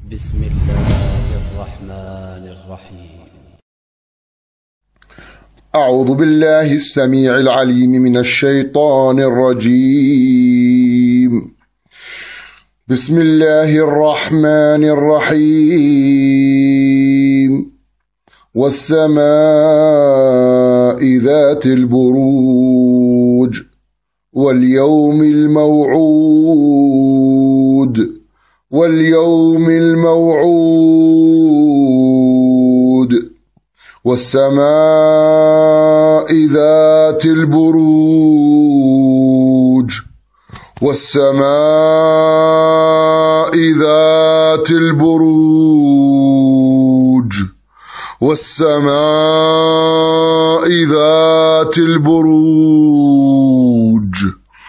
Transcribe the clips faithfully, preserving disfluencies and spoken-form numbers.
بسم الله الرحمن الرحيم. أعوذ بالله السميع العليم من الشيطان الرجيم. بسم الله الرحمن الرحيم. والسماء ذات البروج واليوم الموعود واليوم الموعود والسماء ذات البروج والسماء ذات البروج والسماء ذات البروج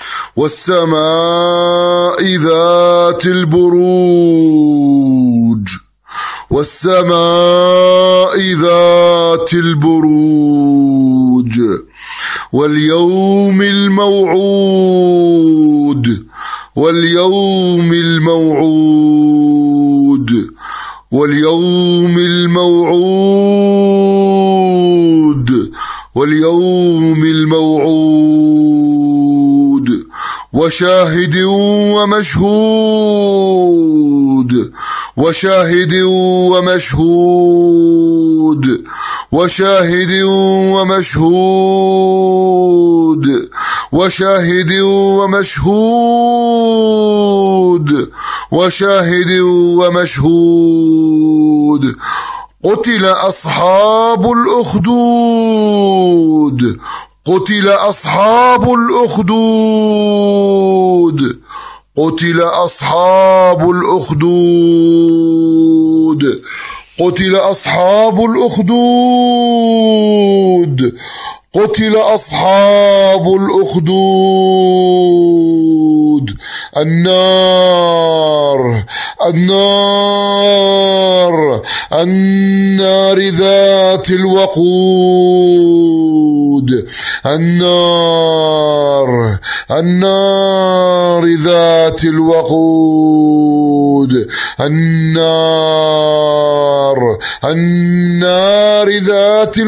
والسماء ذات البروج والسماء ذات البروج واليوم الموعود واليوم الموعود واليوم الموعود واليوم الموعود وشاهد ومشهود وشاهد ومشهود وشاهد ومشهود وشاهد ومشهود وشاهد ومشهود قتل أصحاب الأخدود قتل أصحاب الأخدود قتل أصحاب الأخدود قتل أصحاب الأخدود قتل أصحاب الأخدود النار النار النار ذات الوقود النار النار ذات الوقود النار النار ذات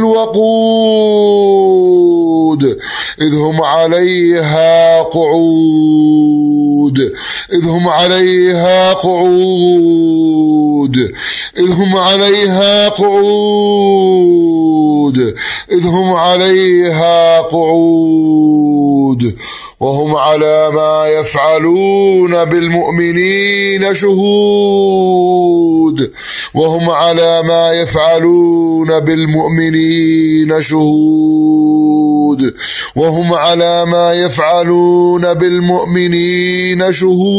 الوقود إذ هم عليها قعود إذ هم عليها قعود إذ هم عليها قعود إذ هم عليها قعود وهم على ما يفعلون بالمؤمنين شهود وهم على ما يفعلون بالمؤمنين شهود وهم على ما يفعلون بالمؤمنين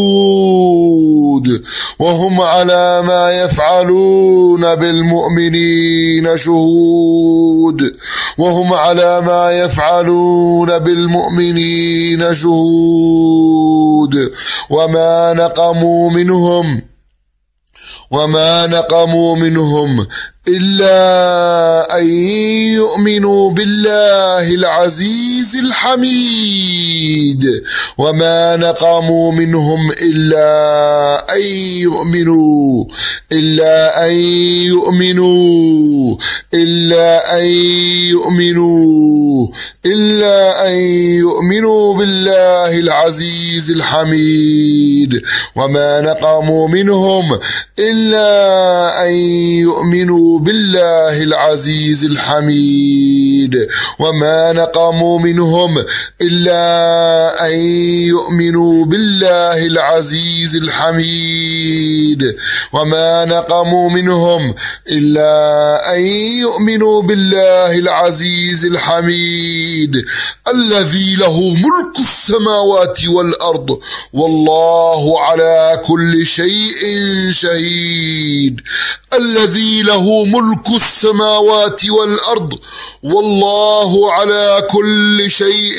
شهود وهم على ما يفعلون بالمؤمنين شهود وهم على ما يفعلون بالمؤمنين شهود وما نقموا منهم وما نقموا منهم إلا أن يؤمنوا بالله العزيز الحميد وما نقموا منهم إلا أن يؤمنوا إلا أن يؤمنوا إلا أن يؤمنوا إلا أن يؤمنوا بالله العزيز الحميد وما نقموا منهم إلا أن يؤمنوا بالله العزيز الحميد وما نقموا منهم إلا أن يؤمنوا بالله العزيز الحميد وما نقموا منهم إلا أن يؤمنوا بالله العزيز الحميد الذي له ملك السماوات والأرض والله على كل شيء شهيد الذي له ملك السماوات والأرض والله على كل شيء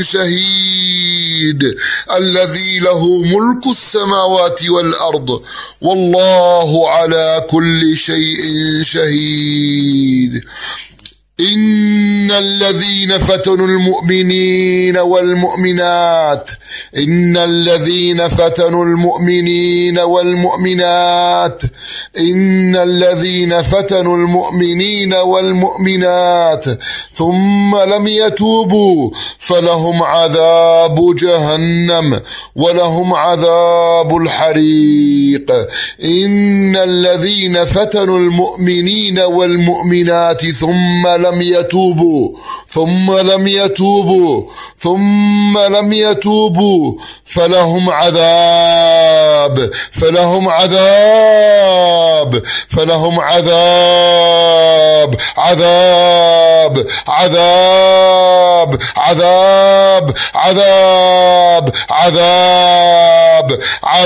شهيد الذي له ملك السماوات والأرض والله على كل شيء شهيد إن الذين فتنوا المؤمنين والمؤمنات إن الذين فتنوا المؤمنين والمؤمنات إن الذين فتنوا المؤمنين والمؤمنات ثم لم يتوبوا فلهم عذاب جهنم ولهم عذاب الحريق. إن الذين فتنوا المؤمنين والمؤمنات ثم لم يتوبوا ثم لم يتوبوا ثم لم يتوبوا فلهم عذاب فلهم عذاب فلهم عذاب عذاب عذاب عذاب عذاب عذاب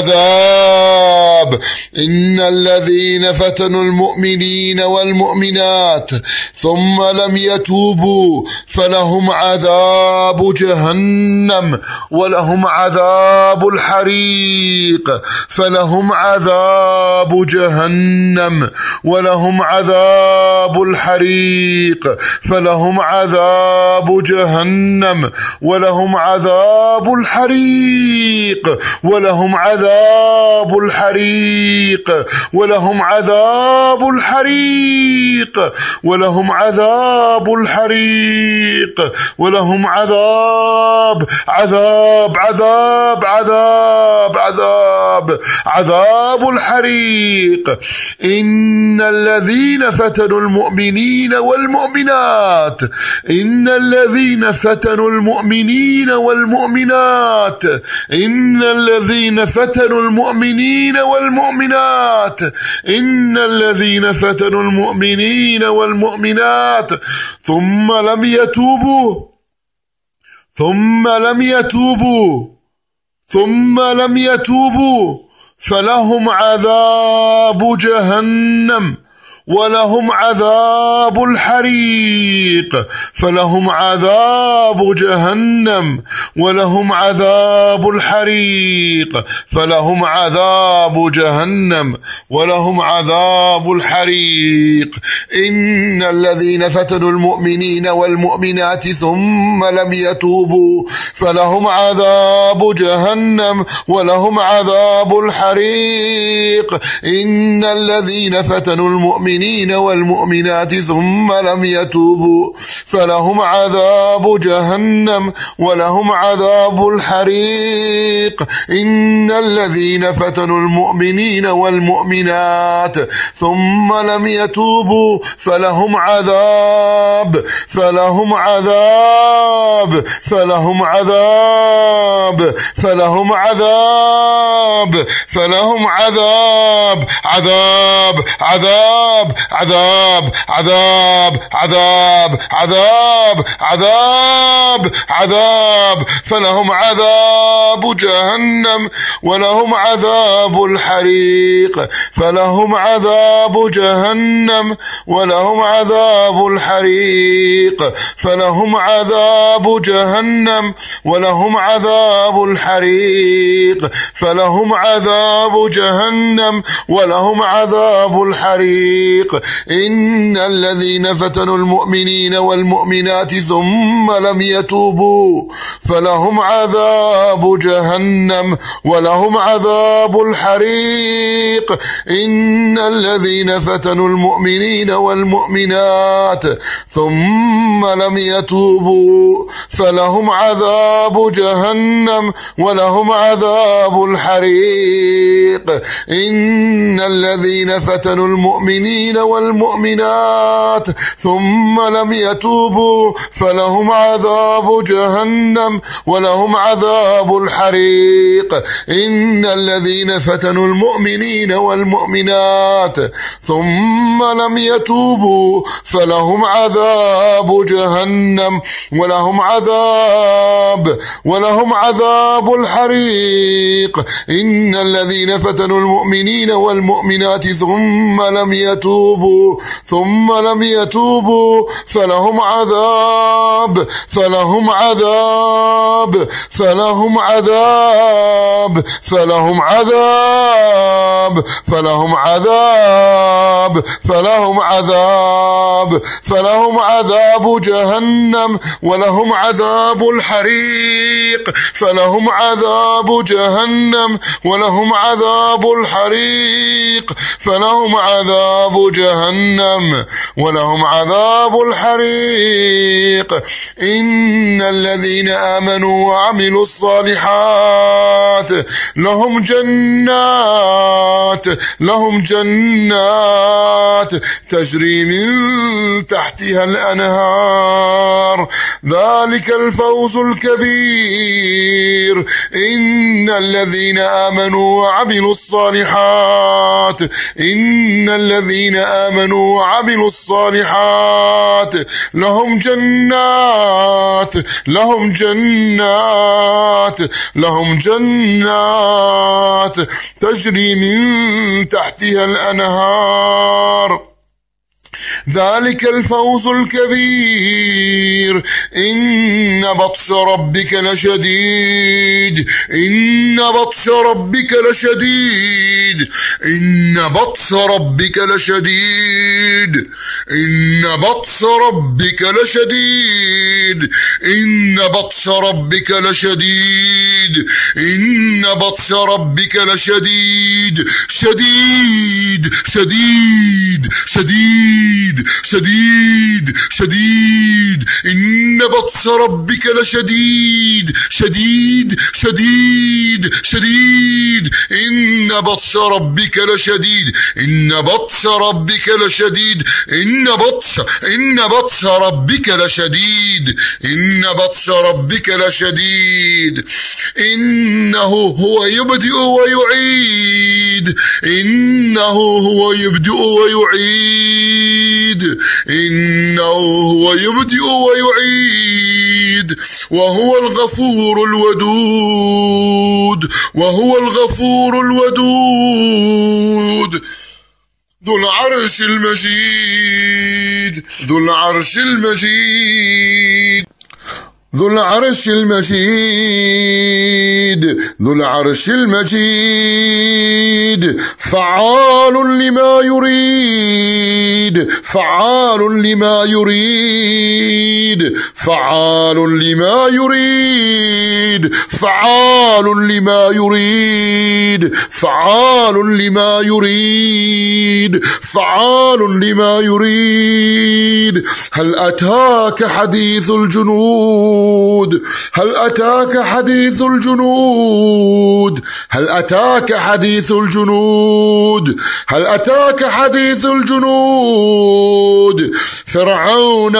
عذاب. إن الذين فتنوا المؤمنين والمؤمنات ثم لم يتوبوا فلهم عذاب جهنم ولهم عذاب الحريق فلهم عذاب جهنم ولهم عذاب الحريق فلهم عذاب جهنم ولهم عذاب الحريق ولهم عذاب الحريق ولهم عذاب الحريق ولهم عذاب الحريق ولهم عذاب عذاب عذاب عذاب عذاب عذاب الحريق. إن الذين فتنوا المؤمنين والمؤمنات إن الذين فتنوا المؤمنين والمؤمنات إن الذين فتنوا المؤمنين والمؤمنات إن الذين فتنوا المؤمنين والمؤمنات ثم لم يتوبوا ثم لم يتوبوا ثم لم يتوبوا فلهم عذاب جهنم ولهم عذاب الحريق فلهم عذاب جهنم ولهم عذاب الحريق فلهم عذاب جهنم ولهم عذاب الحريق. إن الذين فتنوا المؤمنين والمؤمنات ثم لم يتوبوا فلهم عذاب جهنم ولهم عذاب الحريق. إن الذين فتنوا المؤمنين والمؤمنات ثم لم يتوبوا فلهم عذاب جهنم ولهم عذاب الحريق. إن الذين فتنوا المؤمنين والمؤمنات ثم لم يتوبوا فلهم عذاب فلهم عذاب فلهم عذاب فلهم عذاب فلهم عذاب عذاب عذاب عذاب عذاب عذاب عذاب عذاب عذاب فلهم عذاب جهنم ولهم عذاب الحريق فلهم عذاب جهنم ولهم عذاب الحريق فلهم عذاب جهنم ولهم عذاب الحريق فلهم عذاب جهنم ولهم عذاب الحريق. إن الذين فتنوا المؤمنين والمؤمنات ثم لم يتوبوا فلهم عذاب جهنم ولهم عذاب الحريق. إن الذين فتنوا المؤمنين والمؤمنات ثم لم يتوبوا فلهم عذاب جهنم ولهم عذاب الحريق. إن الذين فتنوا المؤمنين والمؤمنات ثم لم يتوبوا فلهم عذاب جهنم ولهم عذاب الحريق. إن الذين فتنوا المؤمنين والمؤمنات ثم لم يتوبوا فلهم عذاب جهنم ولهم عذاب ولهم عذاب الحريق. إن الذين فتنوا المؤمنين والمؤمنات ثم لم يتوبوا يتوبوا ثم لم يتوبوا فلهم عذاب فلهم عذاب فلهم عذاب فلهم عذاب فلهم عذاب فلهم عذاب فلهم عذاب جهنم ولهم عذاب الحريق فلهم عذاب جهنم ولهم عذاب الحريق فلهم عذاب جهنم ولهم عذاب الحريق. إن الذين آمنوا وعملوا الصالحات لهم جنات لهم جنات تجري من تحتها الأنهار ذلك الفوز الكبير. إن الذين آمنوا وعملوا الصالحات إن الذين آمنوا وعملوا الصالحات لهم جنات لهم جنات لهم جنات تجري من تحتها الأنهار ذلك الفوز الكبير. إن بطش ربك لشديد إن بطش ربك لشديد إن بطش ربك لشديد إن بطش ربك لشديد إن بطش ربك لشديد إن بطش ربك لشديد شديد شديد شديد شديد شديد إن بطش ربك لشديد شديد شديد شديد إن بطش ربك لشديد إن بطش ربك لشديد إن بطش إن بطش ربك لشديد إن بطش ربك لشديد. إنه هو يبدئ ويعيد إنه هو يبدئ ويعيد إنه هو يبدئ ويعيد وهو الغفور الودود وهو الغفور الودود ذو العرش المجيد ذو العرش المجيد ذو العرش المجيد ذو العرش المجيد فعال لما يريد فعال لما يريد فعال لما يريد فعال لما يريد فعال لما يريد فعال لما يريد. هل أتاك حديث الجنود هل أتاك حديث الجنود هل أتاك حديث الجنود هل أتاك حديث الجنود فرعون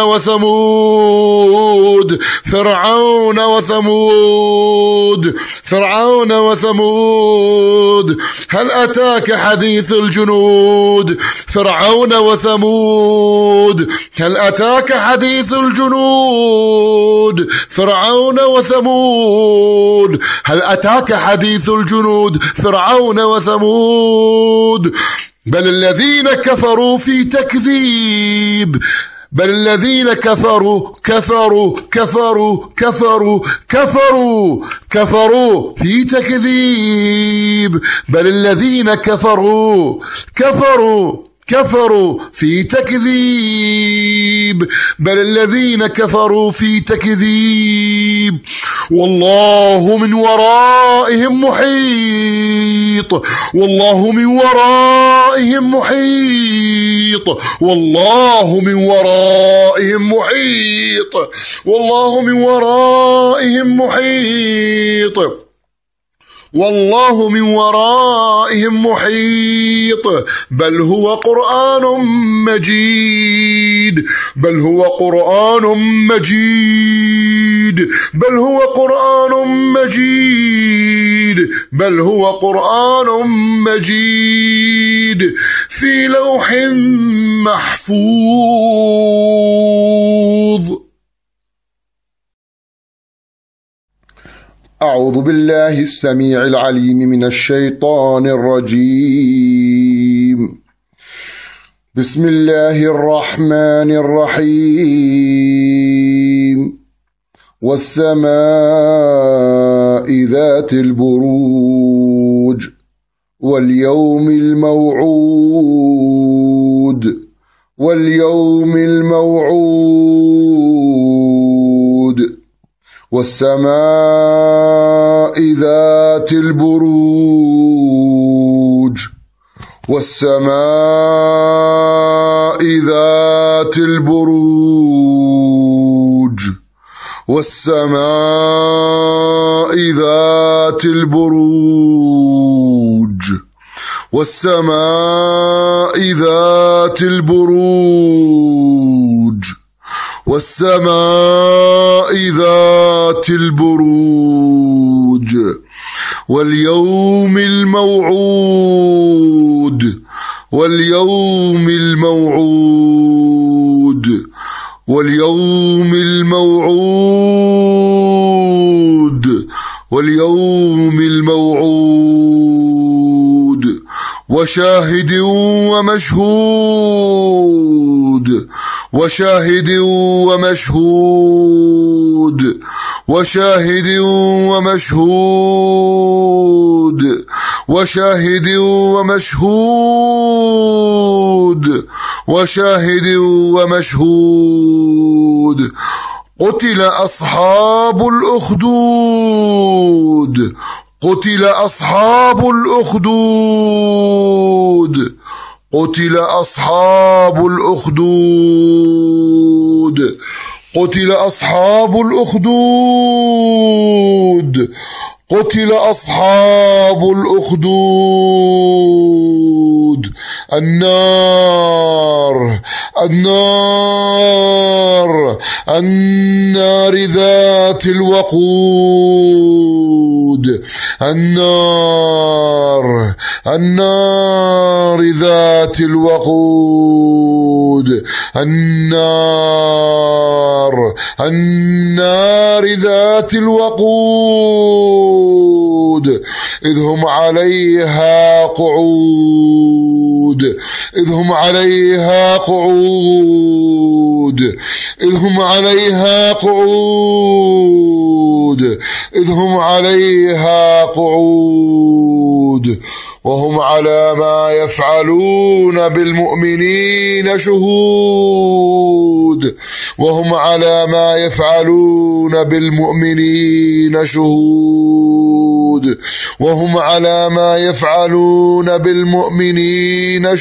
وثمود فرعون وثمود فرعون وثمود هل أتاك حديث الجنود فرعون وثمود هل أتاك حديث الجنود فرعون وثمود هل أتاك حديث الجنود فرعون وثمود. بل الذين كفروا في تكذيب بل الذين كفروا كفروا كفروا كفروا كفروا كفروا في تكذيب بل الذين كفروا كفروا كفروا في تكذيب بل الذين كفروا في تكذيب. والله من ورائهم محيط والله من ورائهم محيط والله من ورائهم محيط والله من ورائهم محيط والله من ورائهم محيط. بل هو قرآن مجيد بل هو قرآن مجيد بل هو قرآن مجيد بل هو قرآن مجيد في لوح محفوظ. أعوذ بالله السميع العليم من الشيطان الرجيم. بسم الله الرحمن الرحيم والسماء ذات البروج واليوم الموعود واليوم الموعود والسماء ذات البروج والسماء ذات البروج والسماء ذات البروج والسماء ذات البروج والسماء ذات البروج واليوم الموعود واليوم الموعود واليوم الموعود واليوم الموعود وشاهد ومشهود وشاهد ومشهود وشاهد ومشهود وشاهد ومشهود وشاهد ومشهود قتل أصحاب الأخدود قتل أصحاب الأخدود قتل أصحاب الأخدود قتل أصحاب الأخدود قتل أصحاب الأخدود النار النار النار ذات الوقود النار النار ذات الوقود النار النار ذات الوقود إذ هم عليها قعود إذ هم عليها قعود إذ هم عليها قعود إذ هم عليها قعود وهم على ما يفعلون بالمؤمنين شهود وهم على ما يفعلون بالمؤمنين شهود وهم على ما يفعلون بالمؤمنين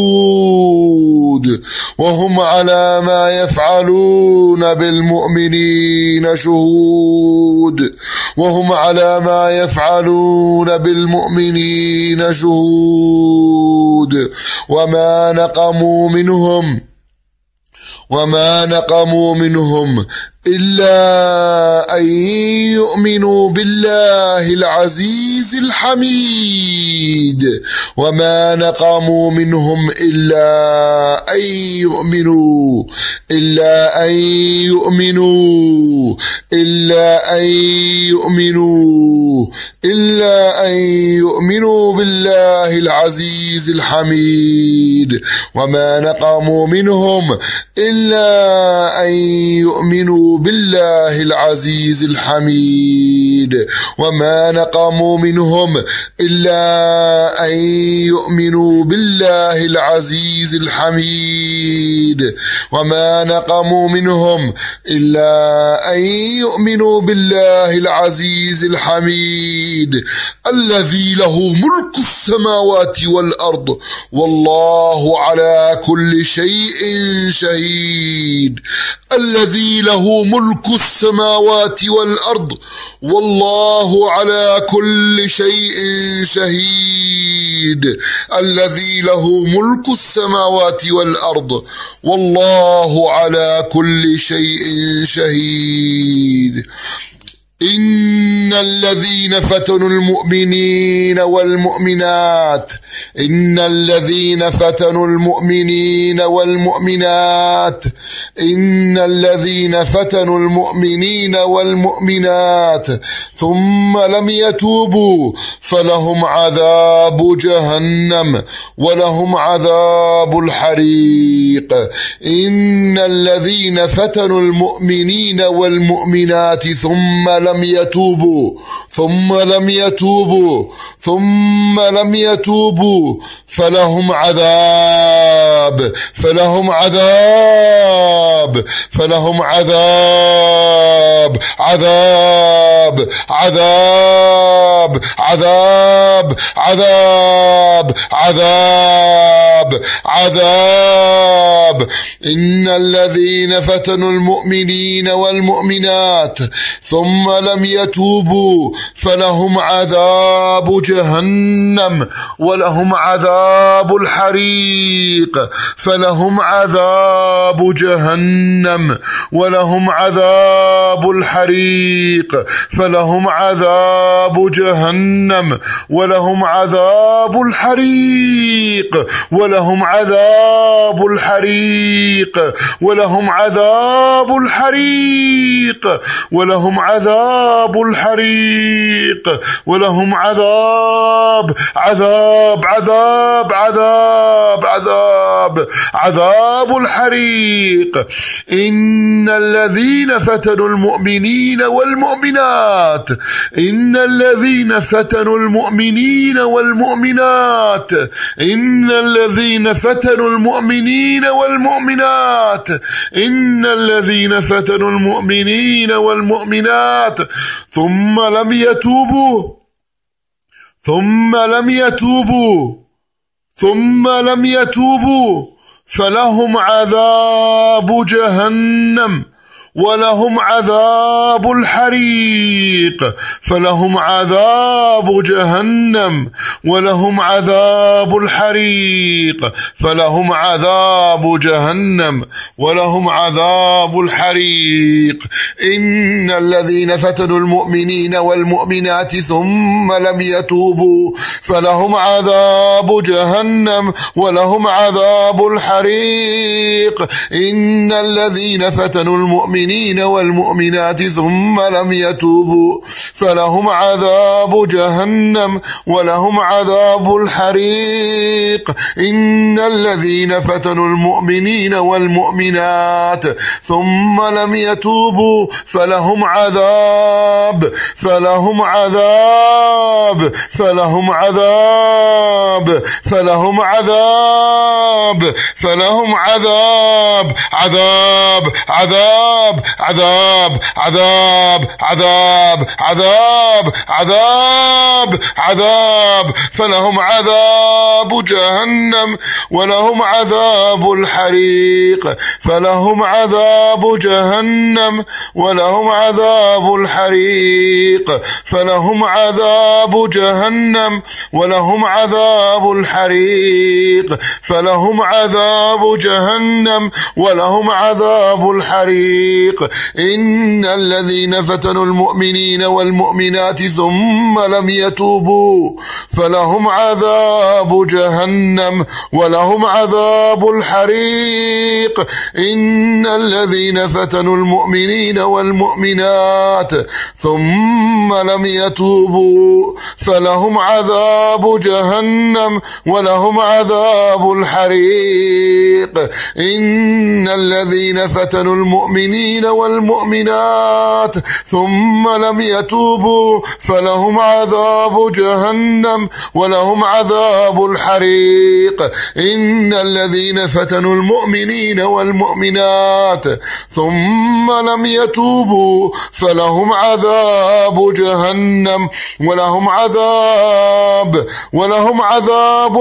شهود وهم على ما يفعلون بالمؤمنين شهود وهم على ما يفعلون بالمؤمنين شهود وما نقموا منهم وما نقموا منهم إلا أن يؤمنوا بالله العزيز الحميد وما نقموا منهم إلا أن يؤمنوا إلا أن يؤمنوا إلا أن يؤمنوا إلا أن يؤمنوا بالله العزيز الحميد وما نقموا منهم إلا أن يؤمنوا بالله العزيز الحميد وما نقموا منهم إلا أن يؤمنوا بالله العزيز الحميد وما نقموا منهم إلا أن يؤمنوا بالله العزيز الحميد الذي له ملك السماوات والأرض والله على كل شيء شهيد الذي له ملك السماوات والأرض والله على كل شيء شهيد الذي له ملك السماوات والأرض والله على كل شيء شهيد إن الذين فتنوا المؤمنين والمؤمنات إن الذين فتنوا المؤمنين والمؤمنات إن الذين فتنوا المؤمنين والمؤمنات ثم لم يتوبوا فلهم عذاب جهنم ولهم عذاب الحريق. إن الذين فتنوا المؤمنين والمؤمنات ثم لم يتوبوا ثم لم يتوبوا ثم لم يتوبوا فلهم عذاب فلهم عذاب فلهم عذاب عذاب عذاب عذاب عذاب عذاب عذاب. إن الذين فتنوا المؤمنين والمؤمنات ثم لم يتوبوا فلهم عذاب جهنم ولهم عذاب الحريق فلهم عذاب جهنم ولهم عذاب الحريق فلهم عذاب جهنم ولهم عذاب الحريق ولهم عذاب الحريق ولهم عذاب الحريق ولهم عذاب الحريق ولهم عذاب عذاب عذاب عذاب عذاب عذاب الحريق. إن الذين فتنوا المؤمنين والمؤمنات إن الذين فتنوا المؤمنين والمؤمنات إن الذين فتنوا المؤمنين والمؤمنات إن الذين فتنوا المؤمنين والمؤمنات ثم لم يتوبوا ثم لم يتوبوا ثم لم يتوبوا فلهم عذاب جهنم ولهم عذاب الحريق فلهم عذاب جهنم ولهم عذاب الحريق فلهم عذاب جهنم ولهم عذاب الحريق. إن الذين فتنوا المؤمنين والمؤمنات ثم لم يتوبوا فلهم عذاب جهنم ولهم عذاب الحريق. إن الذين فتنوا المؤمنين والمؤمنات ثم لم يتوبوا فلهم عذاب جهنم ولهم عذاب الحريق. إن الذين فتنوا المؤمنين والمؤمنات ثم لم يتوبوا فلهم عذاب فلهم عذاب فلهم عذاب فلهم عذاب فلهم عذاب عذاب عذاب عذاب عذاب عذاب عذاب عذاب عذاب فلهم عذاب جهنم ولهم عذاب الحريق فلهم عذاب جهنم ولهم عذاب الحريق فلهم عذاب جهنم ولهم عذاب الحريق فلهم عذاب جهنم ولهم عذاب الحريق. إن الذين فتنوا المؤمنين والمؤمنات ثم لم يتوبوا فلهم عذاب جهنم ولهم عذاب الحريق. إن الذين فتنوا المؤمنين والمؤمنات ثم لم يتوبوا فلهم عذاب جهنم ولهم عذاب الحريق. إن الذين فتنوا المؤمنين والمؤمنات ثم لم يتوبوا فلهم عذاب جهنم ولهم عذاب الحريق. إن الذين فتنوا المؤمنين والمؤمنات ثم لم يتوبوا فلهم عذاب جهنم ولهم عذاب ولهم عذاب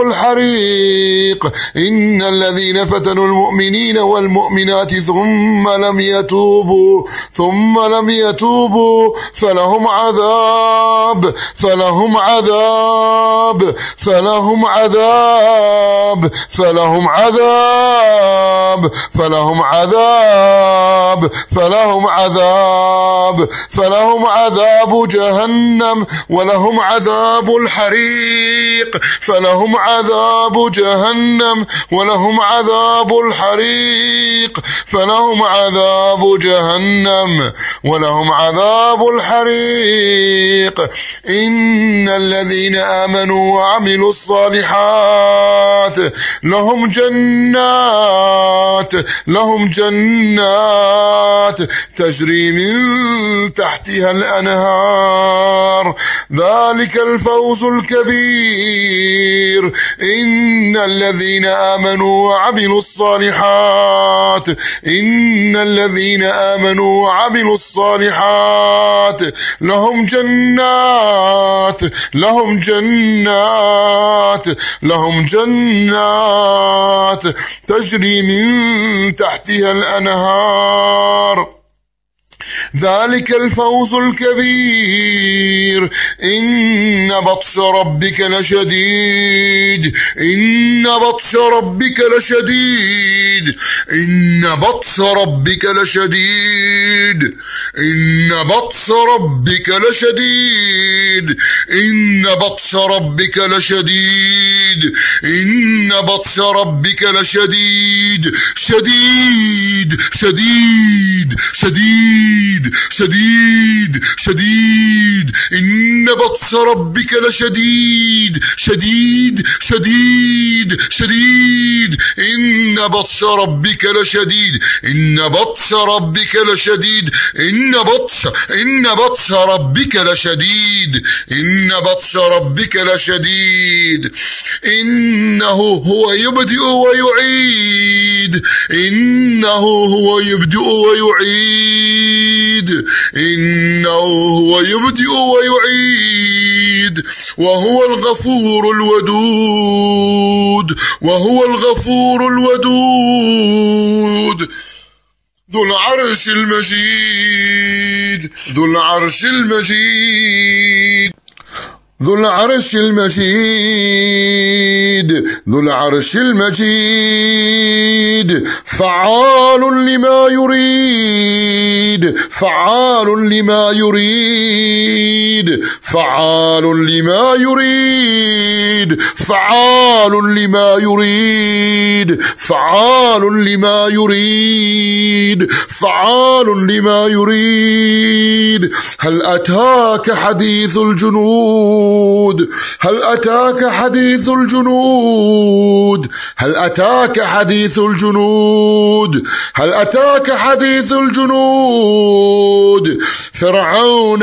الحريق. إن الذين فتنوا المؤمنين والمؤمنات ثم لم يتوبوا يتوبوا ثم لم يتوبوا فلهم عذاب فلهم عذاب فلهم عذاب فلهم عذاب فلهم عذاب فلهم عذاب فلهم عذاب جهنم ولهم عذاب الحريق فلهم عذاب جهنم ولهم عذاب الحريق فلهم عذاب جهنم ولهم عذاب الحريق. إن الذين آمنوا وعملوا الصالحات لهم جنات لهم جنات تجري من تحتها الأنهار ذلك الفوز الكبير. إن الذين آمنوا وعملوا الصالحات إن الذين آمنوا وعملوا الصالحات لهم جنات لهم جنات لهم جنات تجري من تحتها الأنهار ذلك الفوز الكبير. إن بطش ربك لشديد إن بطش ربك لشديد إن بطش ربك لشديد إن بطش ربك لشديد إن بطش ربك لشديد إن بطش ربك لشديد شديد شديد شديد شديد شديد إن بطش ربك لشديد شديد شديد شديد إن بطش ربك لشديد إن بطش ربك لشديد إن بطش إن بطش ربك لشديد إن بطش ربك لشديد. إنه هو يبدئ ويعيد إنه هو يبدئ ويعيد إنه هو يبدئ ويعيد وهو الغفور الودود وهو الغفور الودود ذو العرش المجيد ذو العرش المجيد ذو العرش المجيد ذو العرش المجيد فعال لما يريد فعال لما يريد فعال لما يريد فعال لما يريد فعال لما يريد فعال لما يريد. هل أتاك حديث الجنود هل أتاك حديث الجنود هل أتاك حديث الجنود هل أتاك حديث الجنود فرعون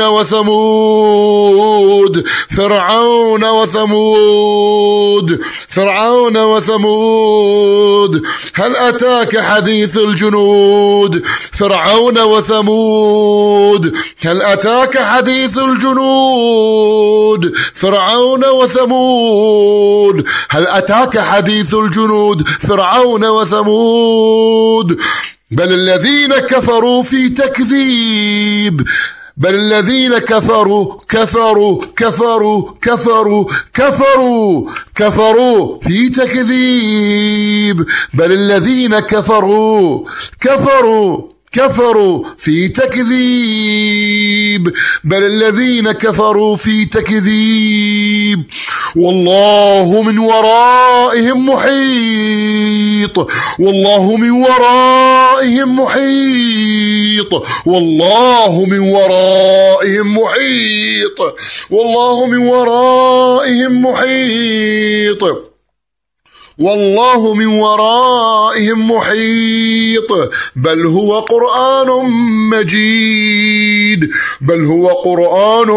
وثمود فرعون وثمود فرعون وثمود هل أتاك حديث الجنود فرعون وثمود هل أتاك حديث الجنود فرعون وثمود هل أتاك حديث الجنود فرعون وثمود بل الذين كفروا في تكذيب بل الذين كفروا كفروا كفروا كفروا كفروا كفروا في تكذيب بل الذين كفروا كفروا كفروا في تكذيب بل الذين كفروا في تكذيب والله من ورائهم محيط والله من ورائهم محيط والله من ورائهم محيط والله من ورائهم محيط والله من ورائهم محيط بل هو قرآن مجيد بل هو قرآن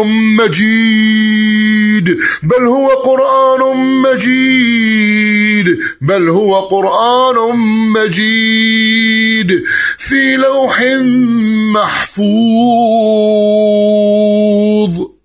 مجيد بل هو قرآن مجيد بل هو قرآن مجيد في لوح محفوظ.